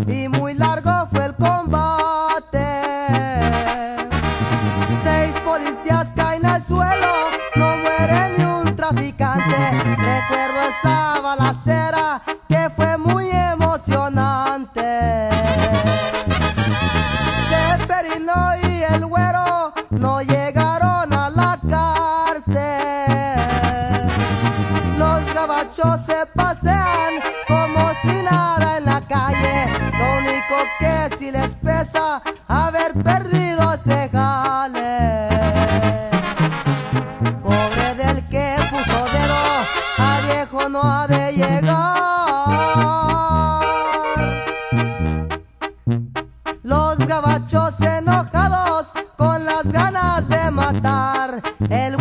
y muy largo fue el combate. 6 policías caen al suelo, no muere ni un traficante. Recuerdo esa balacera que fue muy emocionante. Seferino y el Güero no llegaron a la cárcel. Los gabachos se pasean como si nada en la calle. Lo único que sí les pesa haber perdido ese jale. Pobre del que puso dedo, a viejo no ha de llegar. Los gabachos enojados con las ganas de matar. El